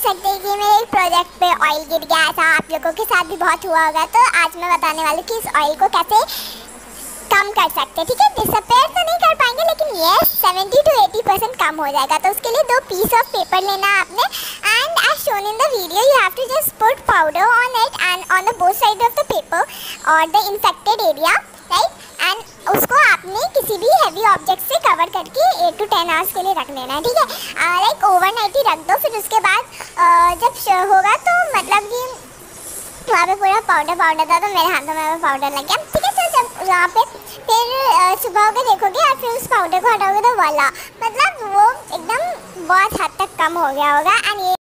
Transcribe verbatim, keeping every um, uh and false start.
सकते हैं कि मेरे प्रोजेक्ट पे ऑयल गिर गया, ऐसा आप लोगों के साथ भी बहुत हुआ होगा। तो आज मैं बताने वाली हूँ कि इस ऑयल को कैसे कम कर सकते हैं। ठीक है, डिसअपेयर तो नहीं कर पाएंगे लेकिन ये सेवेंटी टू एटी परसेंट कम हो जाएगा। तो उसके लिए दो पीस ऑफ पेपर लेना है आपने, and as shown in the video you have to just put powder on it and on the both side of the paper or the infected area, right. And उसको आपने किसी भी heavy object से cover करके eight to ten hours के लिए रख लेना है। ठीक है, लाइक ओवरनाइट ही रख दो। फिर उसके बाद uh, जब होगा तो मतलब कि वहाँ पे पूरा पाउडर पाउडर था तो मेरे हाथों में पाउडर लग गया। ठीक है, तो जब वहाँ पे फिर सुबह होकर देखोगे और फिर उस पाउडर को हटाओगे तो वाला मतलब वो एकदम बहुत हद तक कम हो गया होगा। एंड ये